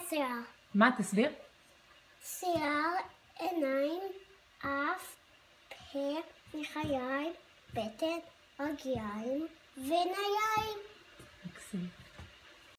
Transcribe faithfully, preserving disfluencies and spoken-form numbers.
שיער. מה? תסביר. שיער, עיניים, אף, פה, לחיים, בטן, רגליים ונעיים. מקסים.